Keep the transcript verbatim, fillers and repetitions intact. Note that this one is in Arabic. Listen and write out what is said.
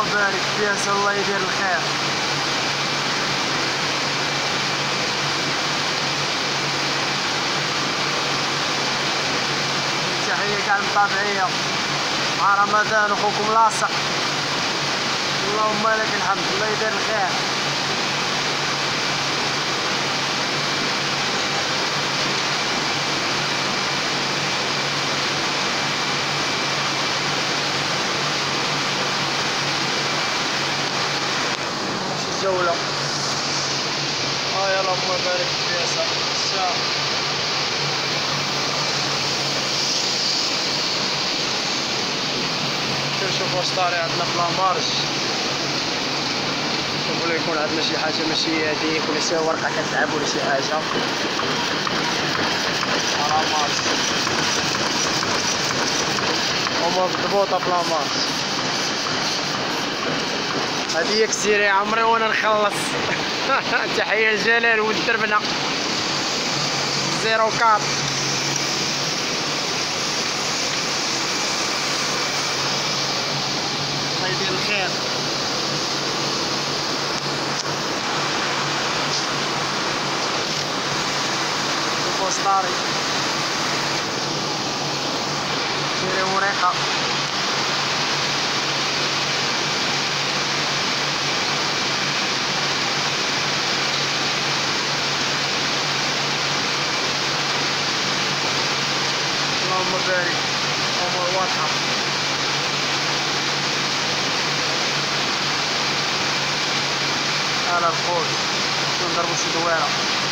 بارك فيها، الله يدير الخير. تحية كاع المتابعية مع رمضان اخوكم لاصق. اللهم لك الحمد، الله يدير الخير. جولة ها، اللهم بارك فيها الساعة. كنشوفو واش طاري عندنا في لامارش. شوفو لا يكون عندنا شي حاجة ماشي هاديك ولا شي ورقة كتلعب ولا شي حاجة. لامارش هما مضبوطة في لامارش. هادي هي كسيري عمري وانا نخلص. تحية لجلال والدربنة زيرو كات. الله يدير الخير. شوفو سطاري سيري وريقة. اللهم بارك، امور واضحة. هلا الخوت نضربو شي دويرة.